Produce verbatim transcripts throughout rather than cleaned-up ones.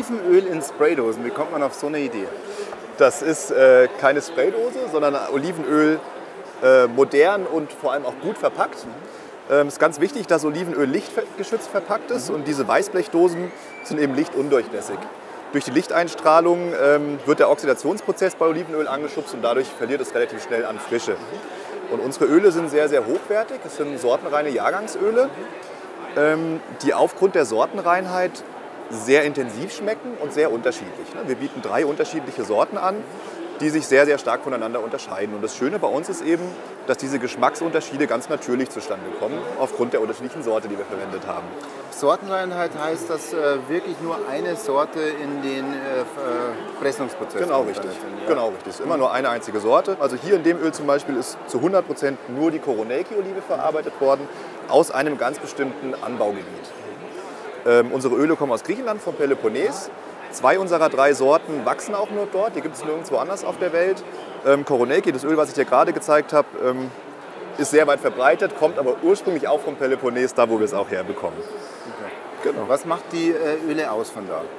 Olivenöl in Spraydosen. Wie kommt man auf so eine Idee? Das ist äh, keine Spraydose, sondern Olivenöl äh, modern und vor allem auch gut verpackt. Es ähm, ist ganz wichtig, dass Olivenöl lichtgeschützt verpackt ist, mhm. und diese Weißblechdosen sind eben lichtundurchlässig. Durch die Lichteinstrahlung ähm, wird der Oxidationsprozess bei Olivenöl angeschubst und dadurch verliert es relativ schnell an Frische. Und unsere Öle sind sehr, sehr hochwertig. Es sind sortenreine Jahrgangsöle, ähm, die aufgrund der Sortenreinheit sehr intensiv schmecken und sehr unterschiedlich. Wir bieten drei unterschiedliche Sorten an, die sich sehr, sehr stark voneinander unterscheiden. Und das Schöne bei uns ist eben, dass diese Geschmacksunterschiede ganz natürlich zustande kommen, aufgrund der unterschiedlichen Sorte, die wir verwendet haben. Sortenreinheit heißt, dass äh, wirklich nur eine Sorte in den äh, Pressungsprozess Genau kommt, richtig. Ja. Genau richtig. Es ist immer nur eine einzige Sorte. Also hier in dem Öl zum Beispiel ist zu hundert Prozent nur die Koroneiki-Olive verarbeitet worden, aus einem ganz bestimmten Anbaugebiet. Ähm, unsere Öle kommen aus Griechenland, vom Peloponnes. Zwei unserer drei Sorten wachsen auch nur dort, die gibt es nirgendwo anders auf der Welt. Ähm, Koroneiki, das Öl, was ich dir gerade gezeigt habe, ähm, ist sehr weit verbreitet, kommt aber ursprünglich auch vom Peloponnes, da wo wir es auch herbekommen. Okay. Genau. Was macht die äh, Öle aus von da?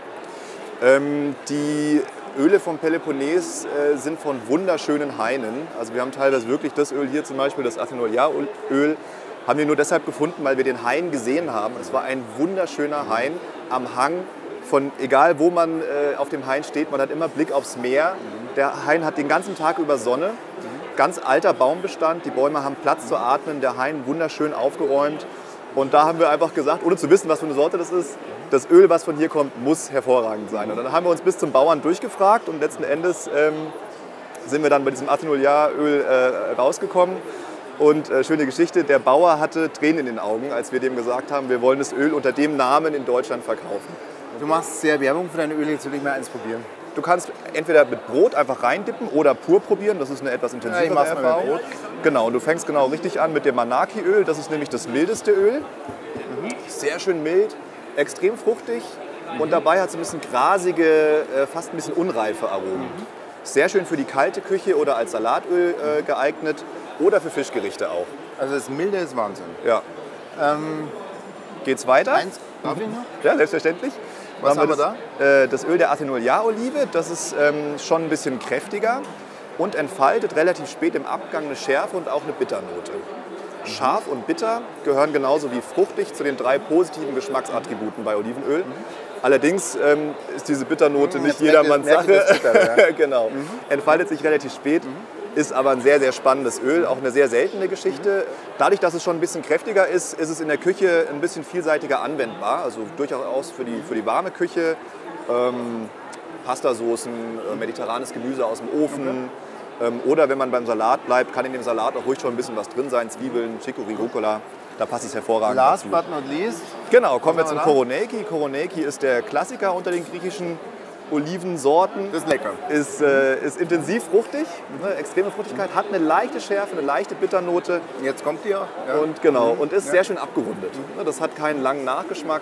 Ähm, die Öle vom Peloponnes äh, sind von wunderschönen Hainen. Also wir haben teilweise wirklich das Öl hier zum Beispiel, das Athenolia-Öl, haben wir nur deshalb gefunden, weil wir den Hain gesehen haben. Es war ein wunderschöner Hain am Hang. Von egal wo man äh, auf dem Hain steht, man hat immer Blick aufs Meer. Der Hain hat den ganzen Tag über Sonne. Ganz alter Baumbestand, die Bäume haben Platz zu atmen, der Hain wunderschön aufgeräumt. Und da haben wir einfach gesagt, ohne zu wissen, was für eine Sorte das ist, das Öl, was von hier kommt, muss hervorragend sein. Und dann haben wir uns bis zum Bauern durchgefragt und letzten Endes ähm, sind wir dann bei diesem Athenolia-Öl äh, rausgekommen. Und äh, schöne Geschichte, der Bauer hatte Tränen in den Augen, als wir dem gesagt haben, wir wollen das Öl unter dem Namen in Deutschland verkaufen. Du machst sehr Werbung für deine Öle, jetzt will ich mal eins probieren. Du kannst entweder mit Brot einfach reindippen oder pur probieren, das ist eine etwas intensivere ja, ich Erfahrung. Brot. Genau, und du fängst genau richtig an mit dem Manaki-Öl, das ist nämlich das mildeste Öl. Mhm. Sehr schön mild, extrem fruchtig, mhm. und dabei hat es ein bisschen grasige, fast ein bisschen unreife Aromen. Mhm. Sehr schön für die kalte Küche oder als Salatöl äh, geeignet oder für Fischgerichte auch. Also das Milde ist Wahnsinn. Ja. Ähm, Geht's weiter? Eins, darf ich noch? Ja, selbstverständlich. Was haben wir das, da? Äh, das Öl der Athenolia-Olive, das ist ähm, schon ein bisschen kräftiger und entfaltet relativ spät im Abgang eine Schärfe und auch eine Bitternote. Mhm. Scharf und bitter gehören genauso wie fruchtig zu den drei positiven Geschmacksattributen bei Olivenöl. Mhm. Allerdings ähm, ist diese Bitternote mhm, nicht jedermanns Sache. Bitter, ja. Genau. Mhm. Entfaltet sich relativ spät. Mhm. Ist aber ein sehr, sehr spannendes Öl, auch eine sehr seltene Geschichte. Dadurch, dass es schon ein bisschen kräftiger ist, ist es in der Küche ein bisschen vielseitiger anwendbar. Also durchaus für die, für die warme Küche. Ähm, Pastasoßen, äh, mediterranes Gemüse aus dem Ofen. Okay. Ähm, oder wenn man beim Salat bleibt, kann in dem Salat auch ruhig schon ein bisschen was drin sein. Zwiebeln, Chicorée, Rucola. Da passt es hervorragend Last dazu. but not least. Genau, kommen wir zum Koroneiki. Koroneiki ist der Klassiker unter den griechischen Olivensorten. Das ist lecker. Ist, äh, ist intensiv fruchtig, ne, extreme Fruchtigkeit, hat eine leichte Schärfe, eine leichte Bitternote. Jetzt kommt die auch. Ja. Und, genau, mhm. und ist ja. sehr schön abgerundet. Mhm. Das hat keinen langen Nachgeschmack.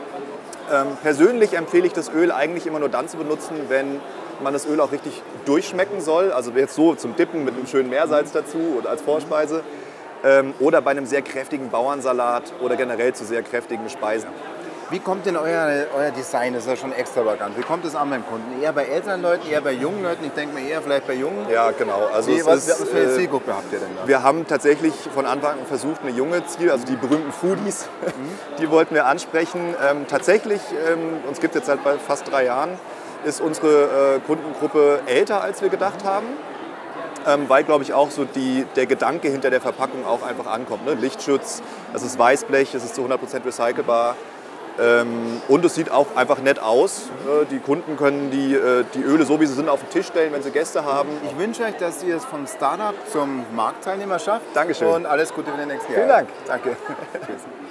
Mhm. Ähm, persönlich empfehle ich das Öl eigentlich immer nur dann zu benutzen, wenn man das Öl auch richtig durchschmecken soll. Also jetzt so zum Dippen mit einem schönen Meersalz dazu oder als Vorspeise. Ähm, oder bei einem sehr kräftigen Bauernsalat oder generell zu sehr kräftigen Speisen. Wie kommt denn euer, euer Design? Das ist ja schon extravagant. Wie kommt es an beim Kunden? Eher bei älteren Leuten, eher bei jungen Leuten? Ich denke mal eher vielleicht bei jungen. Ja, genau. Also Wie, es was, ist, was für eine äh, Zielgruppe habt ihr denn da? Wir haben tatsächlich von Anfang an versucht, eine junge Ziel, also die berühmten Foodies, mhm. die wollten wir ansprechen. Ähm, tatsächlich, ähm, uns gibt es jetzt seit bald fast drei Jahren, ist unsere äh, Kundengruppe älter, als wir gedacht haben. Ähm, weil, glaube ich, auch so die, der Gedanke hinter der Verpackung auch einfach ankommt. Ne? Lichtschutz, es ist Weißblech, es ist zu hundert Prozent recycelbar. Ähm, und es sieht auch einfach nett aus. Äh, die Kunden können die, äh, die Öle so wie sie sind auf den Tisch stellen, wenn sie Gäste haben. Ich wünsche euch, dass ihr es vom Startup zum Marktteilnehmer schafft. Dankeschön. Und alles Gute für die nächsten Jahre. Vielen Dank. Danke. Tschüss.